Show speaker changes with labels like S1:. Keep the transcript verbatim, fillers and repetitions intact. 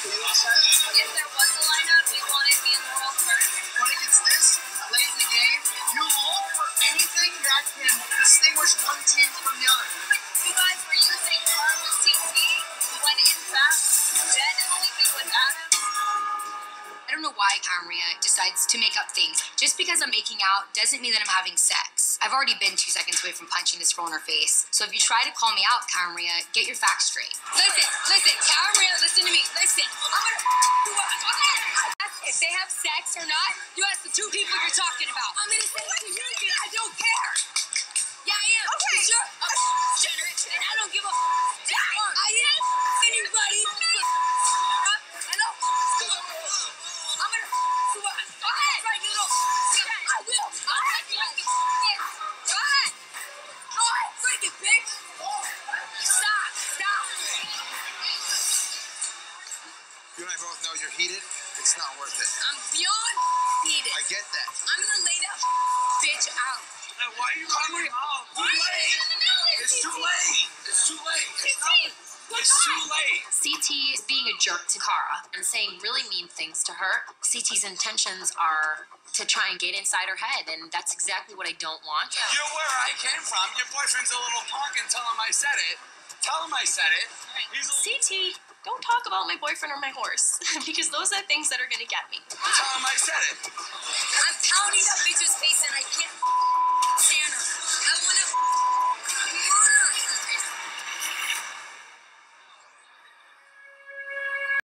S1: If there was a lineup, you wanted me in the world first.
S2: When it gets this late in the game, you look for anything that can distinguish one team from the other.
S1: You guys were using Cara with C T when in fact Jenn is sleeping with Adam.
S3: I don't know why Cara decides to make up things. Just because I'm making out doesn't mean that I'm having sex. I've already been two seconds away from punching this girl in her face. So if you try to call me out, Cara, get your facts straight.
S1: Listen, listen, Cara, listen to me. Listen, I'm gonna do what? If they have sex or not, you ask the two people you're talking about. I'm gonna say it to you because I don't care. Yeah, I am. Okay. Sure. I'm generous, and I don't give a f. I am anybody. I know. I'm gonna do what? Go ahead. Right, you know. I will. Go ahead. Go ahead. Go ahead. Freak it, bitch. Stop. Stop.
S2: You and I both know you're heated. It's not worth it.
S1: I'm beyond heated.
S2: I get that.
S1: I'm gonna lay that bitch out.
S4: Now, why are you running your mouth? Too late. It's too late. It's too late. It's not. It's too late.
S3: C T is being a jerk to Cara and saying really mean things to her. C T's intentions are to try and get inside her head, and that's exactly what I don't want.
S4: You're where I came from. Your boyfriend's a little punk, and tell him I said it. Tell him I said it. He's a
S3: C T, don't talk about my boyfriend or my horse, because those are things that are gonna get me.
S4: Tell him I said it.
S1: I'm pounding that bitch's face and I can't stand her.